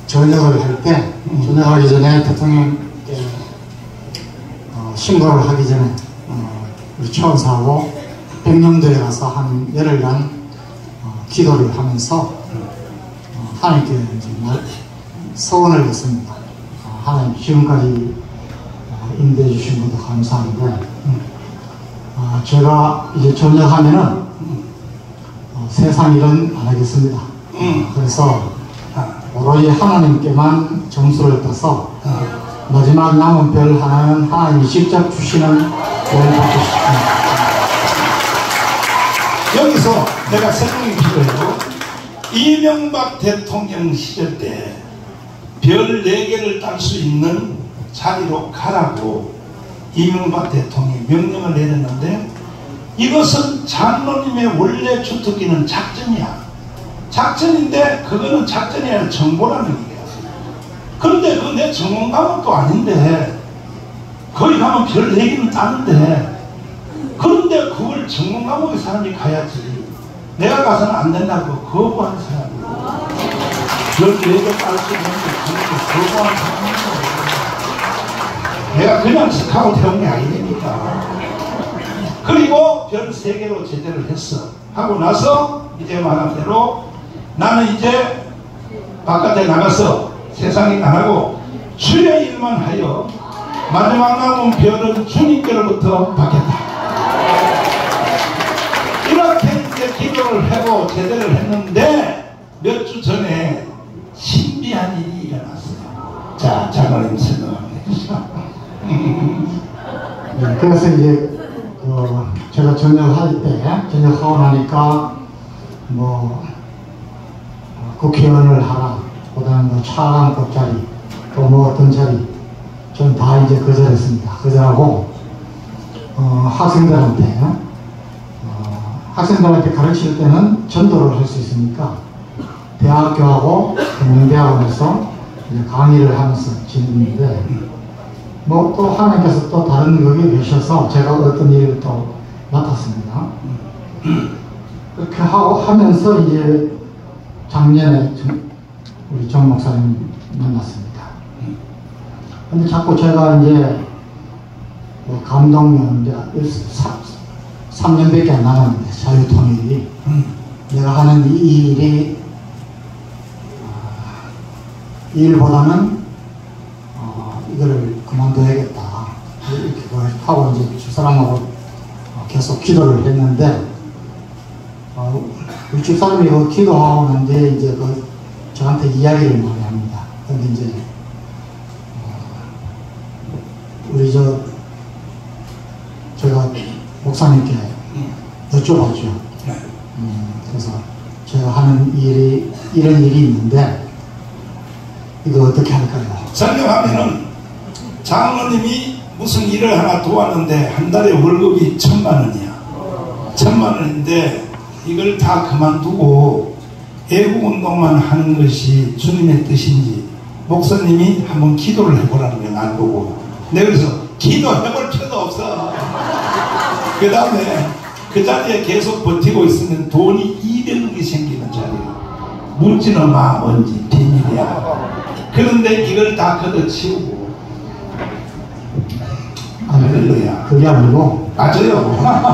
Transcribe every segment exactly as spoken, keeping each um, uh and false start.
전역을 할 때, 음. 전역하기 전에 대통령께 어, 신고를 하기 전에 어, 우리 처원사하고 백령도에 가서 한 열흘간 어, 기도를 하면서 어, 하나님께 이제 말, 서원을 했습니다. 어, 하나님 지금까지 어, 인도해 주신 것도 감사한데 음. 어, 제가 이제 전역하면은 어, 세상 일은 안 하겠습니다. 음. 그래서 오로지 하나님께만 점수를 따서 어. 마지막 남은 별 하나는 하나님이 직접 주시는 별 받고 싶습니다. 여기서 내가 설명이 필요해요. 이명박 대통령 시절 때 별 네 개를 딸 수 있는 자리로 가라고 이명박 대통령이 명령을 내렸는데, 이것은 장로님의 원래 주특기는 작전이야. 작전인데 그거는 작전이 아니라 정보라는 얘기야. 그런데 그거 내 전문 과목도 아닌데 거기 가면 별 얘기는 따는데, 그런데 그걸 전문 과목의 사람이 가야지. 내가 가서는 안 된다고 거부하는 사람이고, 별 얘기 딸 수 있는데 그렇게 거부하는 사람이고, 내가 그냥 스카우트 해온 게 아니니까. 그리고 별 세 개로 제대를 했어. 하고 나서 이제 말한 대로 나는 이제 바깥에 나가서 세상에 나가고 주의 일만 하여 마지막 남은 별은 주님께로부터 받겠다. 이렇게 이제 기도를 하고 제대를 했는데 몇 주 전에 신비한 일이 일어났어요. 자, 장로님 설명을 해주시죠. 네, 그래서 이제 그 제가 전역할 때 전역하고 나니까 뭐 국회의원을 하라, 그 다음에 뭐 차관급 자리, 또 뭐 어떤 자리, 저는 다 이제 거절했습니다. 거절하고 어, 학생들한테 어, 학생들한테 가르칠 때는 전도를 할 수 있으니까 대학교하고 경영대학원에서 이제 강의를 하면서 지냈는데, 뭐 또 하나님께서 또 다른 거기에 계셔서 제가 어떤 일을 또 맡았습니다. 그렇게 하고 하면서 이제 작년에 우리 정 목사님 만났습니다. 근데 자꾸 제가 이제 뭐 감동면 이제 삼 년밖에 안 남았는데 자유통일이 내가 하는 이 일이 이 일보다는 어, 이거를 그만둬야겠다 이렇게 하고 이제 두 사람하고 계속 기도를 했는데, 어, 우리 집사람이 그 기도하고 난 뒤에 이제 그 저한테 이야기를 많이 합니다. 근데 이제 어, 우리 저 제가 목사님께 여쭤봤죠. 음, 그래서 제가 하는 일이 이런 일이 있는데 이거 어떻게 할까요? 설명하면은 장로님이 무슨 일을 하나 도왔는데 한 달에 월급이 천만 원이야. 천만 원인데 이걸 다 그만두고 애국운동만 하는 것이 주님의 뜻인지 목사님이 한번 기도를 해보라는 거야, 날 보고. 내가 그래서 기도해볼 필요도 없어. 그 다음에 그 자리에 계속 버티고 있으면 돈이 이백억이 생기는 자리야. 묻지는 마, 뭔지 비밀이야. 그런데 이걸 다 걷어치우고. 할렐루야. 그게 아니고. 맞아요.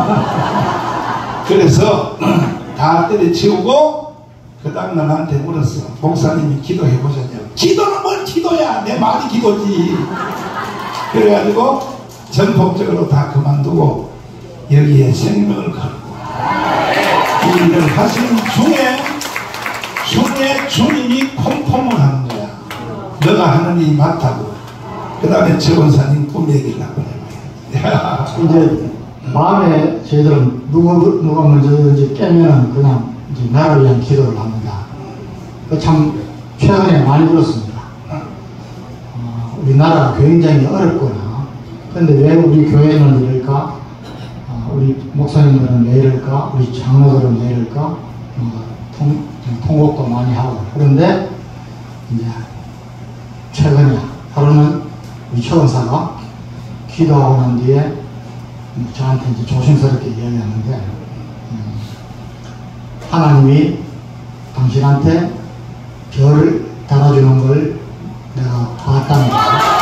그래서 다 때려치우고 그 다음 날 나한테 물었어. 목사님이 기도해보셨냐고. 기도는 뭘 기도야, 내 말이 기도지. 그래가지고 전폭적으로 다 그만두고 여기에 생명을 걸고 이 일을 하시는 중에 중에 주님이 콩포을 하는 거야. 너가 하는 일이 맞다고. 그 다음에 최원사님 꿈 얘기를 하고 이제 마음에 저희들은 누구, 누가 먼저든지 깨면은 그냥 이제 나를 위한 기도를 합니다. 참 최근에 많이 들었습니다. 어, 우리나라가 굉장히 어렵구나. 그런데 왜 우리 교회는 이럴까? 어, 우리 목사님들은 왜 이럴까? 우리 장로들은 왜 이럴까? 어, 통, 통곡도 많이 하고. 그런데 이제 최근에 하루는 우리 최원사가 기도하고 난 뒤에 저한테 이제 조심스럽게 이야기하는데, 음, 하나님이 당신한테 별 달아주는 걸 내가 봤답니다.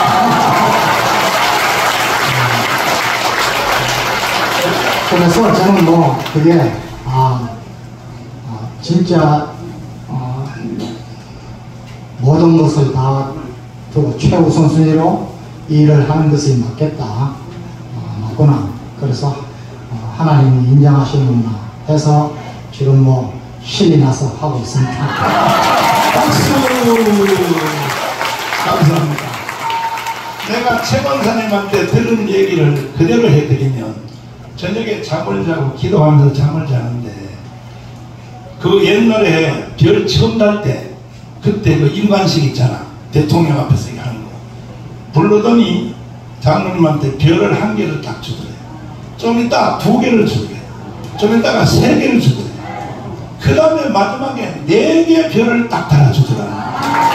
그래서 저는 뭐 그게 아, 아 진짜 어, 모든 것을 다 두고 최우선순위로 일을 하는 것이 맞겠다, 어, 맞구나. 그래서 어, 하나님이 인정하시는구나 해서 지금 뭐 신이 나서 하고 있습니다. 박수! 감사합니다. 내가 최 권사님한테 들은 얘기를 그대로 해드리면, 저녁에 잠을 자고 기도하면서 잠을 자는데, 그 옛날에 별 처음 달 때, 그때 그 임관식 있잖아. 대통령 앞에서 하는 거. 부르더니 장로님한테 별을 한 개를 딱 주더래요. 좀 이따 두 개를 주더래요. 좀 이따가 세 개를 주더래요. 그 다음에 마지막에 네 개 별을 딱 달아주더라.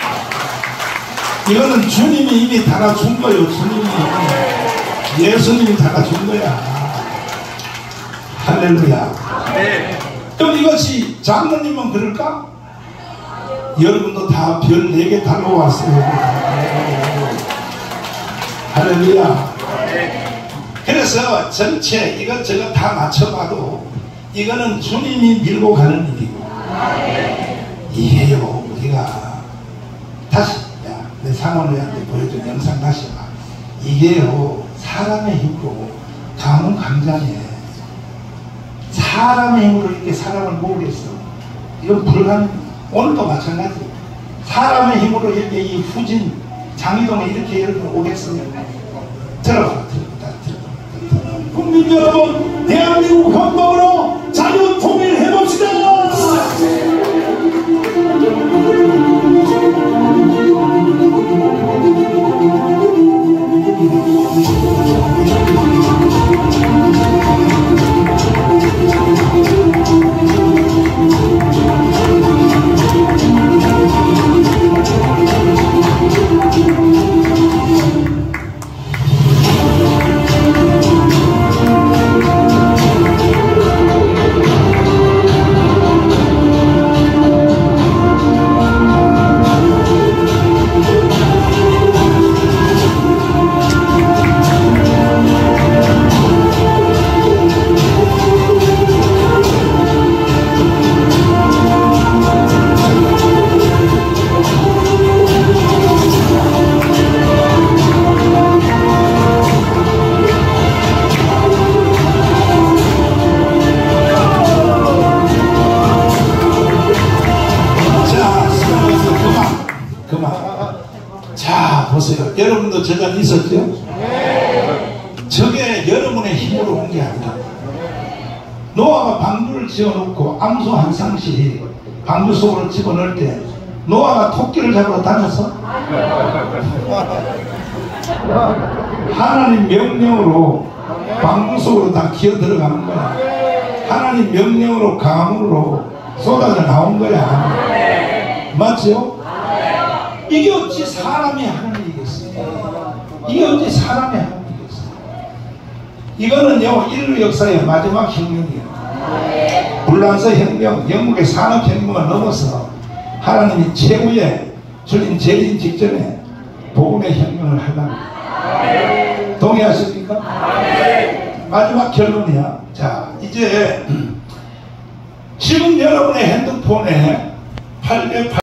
이거는 주님이 이미 달아준 거예요. 주님이 예수님이 달아준 거야. 할렐루야. 네. 그럼 이것이 장로님은 그럴까? 여러분도 다 별 네 개 달고 왔어요. 할렐루야. 그래서 전체 이것저것 다 맞춰봐도 이거는 주님이 밀고 가는 일이고, 이게요, 우리가 다시 야, 내 상원의한테 보여준 영상 다시 봐. 이게요, 사람의 힘으로 가문강장해. 사람의 힘으로 이렇게 사람을 모으겠어. 이건 불가능. 오늘도 마찬가지. 사람의 힘으로 이렇게 이 후진 장이동에 이렇게 여러분 오겠어요. 들어봐, 들어봐, 들어봐. 국민 여러분, 대한민국 헌법으로 자유 통일해 봅시다. 자, 보세요. 여러분도 저 자리에 있었죠? 네. 저게 여러분의 힘으로 온 게 아니라, 노아가 방주를 지어놓고 암소 한 쌍씩 방주 속으로 집어넣을 때 노아가 토끼를 잡으러 다녔어? 하나님 명령으로 방주 속으로 다 기어 들어가는 거야. 하나님 명령으로 강물로 쏟아져 나온 거야. 맞죠? 이게 어찌 사람이 하는 일이겠어요? 이게 어찌 사람이 하는 일이겠어요? 이거는요, 인류 역사의 마지막 혁명이에요. 불란서 혁명, 영국의 산업혁명을 넘어서 하나님이 최후의 주님 재림 직전에 복음의 혁명을 하려고. 동의하십니까? 마지막 결론이야. 자, 이제 지금 여러분의 핸드폰에 팔백팔